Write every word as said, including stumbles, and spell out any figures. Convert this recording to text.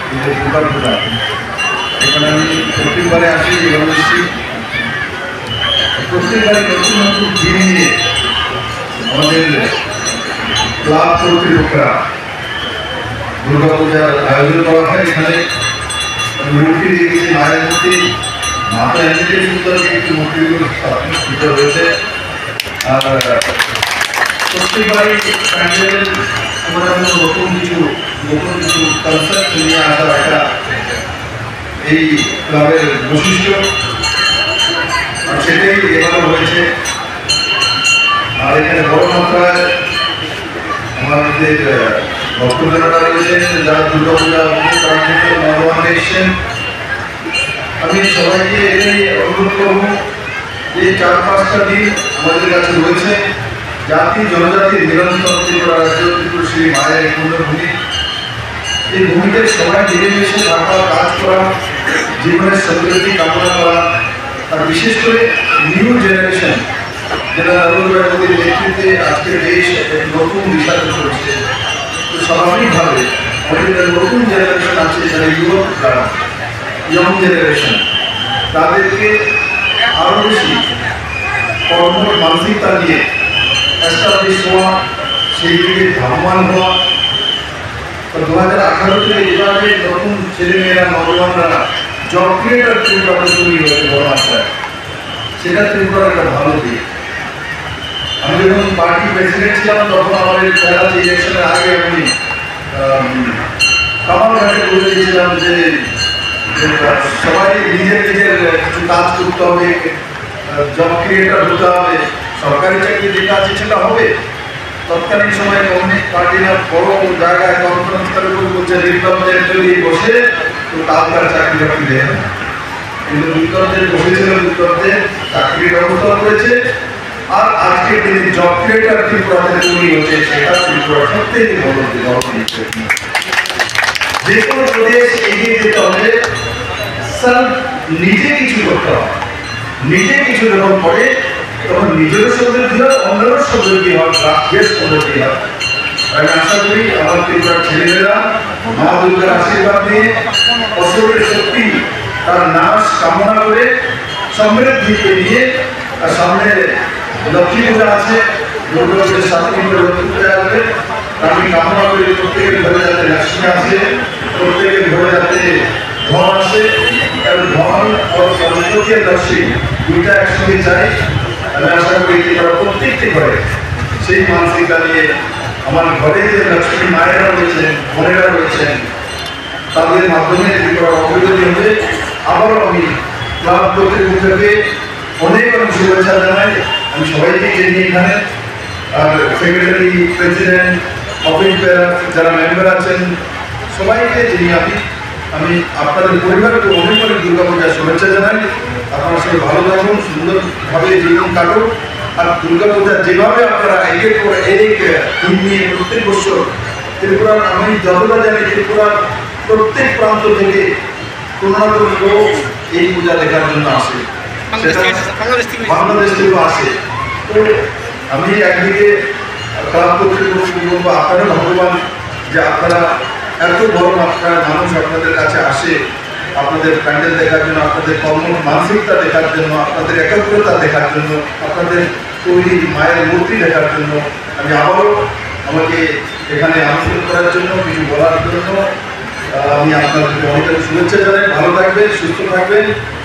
দোকান খোলা। এখানে আমি প্রত্যেকবারে আসি এবং প্রত্যেকবারে নতুন নতুন দিন নিয়ে আমাদের ক্লাব কর্তৃপক্ষরা দুর্গা পূজার আয়োজন করা হয়। এখানে মূর্তি দেখেছি, মায়ের মূর্তি, মাথা এমনিতে সুন্দর, কিন্তু মূর্তিগুলো স্থাপিত রয়েছে। আর প্রত্যেকবারই প্যান্ডেল আমরা নতুন কিছু নতুন কিছু কনসেপ্ট নিয়ে আসার একটা এই ক্লাবের বৈশিষ্ট্য, আর সেটাই এবারও হয়েছে। আর এখানে বড় মাত্রায় আমাদের ভক্তজনেরা রয়েছেন, যারা দুর্গা পূজা করার জন্য নরওয়ানে এসছেন। আমি সবাইকে এটাই অনুরোধ করব যে চার পাঁচটা দিন আমাদের কাছে রয়েছে জাতি জনজাতির মিলনস্থল ত্রিপুরা রাজ্য ত্রিপুরা শ্রী মায়ের পুণ্যভূমি। এই ভূমিতে সবাই মিলেমিশে থাকা, কাজ করা, জীবনের সমৃদ্ধি কামনা করা, আর বিশেষ করে নিউ জেনারেশন যেটা নরেন্দ্র মোদীর নেতৃত্বে আজকের দেশ নতুন দিশাতে চলছে। তো স্বাভাবিকভাবে আমাদের নতুন জেনারেশন আছে, যারা ইউরোপ যারা ইয়ং জেনারেশন, তাদেরকে আরও বেশি কর্ম মানসিকতা নিয়ে এস্টাবলিশ হওয়া, সেই দিকে ধাবমান হওয়া। তো দু হাজার আঠারো থেকে এভাবে নতুন ছেলেমেয়েরা, নবজওয়ানরা জব ক্রিয়েটার ত্রিপুরা তৈরি হয়েছে বড় মাত্রায়, সেটা ত্রিপুরার একটা ভালো দিক। আমি যখন পার্টি প্রেসিডেন্ট ছিলাম তখন আমাদের খেলা ইলেকশনের আগে আমি কামালঘাটে বলে দিয়েছিলাম যে সবাই নিজের নিজের কিছু কাজ করতে হবে, জব ক্রিয়েটার হতে হবে, সরকারি চাকরি যেটা আছে সেটা হবে। তৎকালীন সময়ে কমিউনিস্ট পার্টিরা বড় জায়গায় কনফারেন্স করে বলছে বিপ্লবদের তৈরি বসে তো তাদের চাকরি বাকরি দেয় না, কিন্তু বিপ্লবদের বসেছিল, বিপ্লবদের চাকরির ব্যবস্থা করেছে। আর আজকে তিনি জব ক্রিয়েটার ত্রিপুরাতে তৈরি হচ্ছে, সেটা ত্রিপুরা সত্যি বড় বড় দিচ্ছে। যে কোনো প্রদেশ এগিয়ে যেতে হলে স্যার নিজে কিছু করতে হবে, নিজে কিছু যখন করে তখন নিজেরও সমৃদ্ধি হয়, অন্যেরও সমৃদ্ধি হয়, রাষ্ট্রের সমৃদ্ধি হয়। আমি আশা করি আমার ত্রিপুরার ছেলেমেয়েরা মা দুর্গার আশীর্বাদ নিয়ে অসুরের শক্তি তার নাশ কামনা করে সমৃদ্ধিকে নিয়ে, আর সামনে লক্ষ্মী পূজা আছে, দুর্গা পূজার সাত দিন করে লক্ষ্মী পূজা আসবে। আমি কামনা করি প্রত্যেকের ঘরে যাতে লক্ষ্মী আসে, প্রত্যেকের ঘরে যাতে ধন আসে, এবং ধন ও সরস্বতী আর লক্ষ্মী দুইটা একসঙ্গে চাই। আমি আশা করি তারা প্রত্যেকটি ঘরে সেই মানসিকতা নিয়ে আমার ঘরে যে লক্ষ্মী মায়েরা রয়েছেন, বোনেরা রয়েছেন, তাদের মাধ্যমে ত্রিপুরার অগ্রগতি হবে। আবারও আমি ক্লাব কর্তৃপক্ষকে অনেক অনেক শুভেচ্ছা জানাই। আমি সবাইকে চিনি এখানে, আর সেক্রেটারি, প্রেসিডেন্ট, অফিস বেয়ার, যারা মেম্বার আছেন, সবাইকে চিনি আমি। আমি আপনাদের পরিবারকে অনেক অনেক দুর্গা পূজার শুভেচ্ছা জানাই। আপনারা সবাই ভালো থাকুন, সুন্দরভাবে জীবন কাটুন। আর দুর্গা পূজা যেভাবে আপনারা একের পর এক দিন নিয়ে প্রত্যেক বছর ত্রিপুরার, আমি যতটা জানি ত্রিপুরার প্রত্যেক প্রান্ত থেকে কোনো না কোনো লোক এই পূজা দেখার জন্য আসে, বাংলাদেশ থেকেও আসে। তো আমি একদিকে ক্লাব কর্তৃপক্ষ বলবো, আপনারা ভগবান যে আপনারা এত বড় মাত্রায় মানুষ আপনাদের কাছে আসে আপনাদের প্যান্ডেল দেখার জন্য, আপনাদের কর্ম মানসিকতা দেখার জন্য, আপনাদের একাগ্রতা দেখার জন্য, আপনাদের তৈরি মায়ের মূর্তি দেখার জন্য। আমি আবারও আমাকে এখানে আমন্ত্রণ করার জন্য, কিছু বলার জন্য আমি আপনাদেরকে অনেক শুভেচ্ছা জানাই। ভালো থাকবেন, সুস্থ থাকবেন।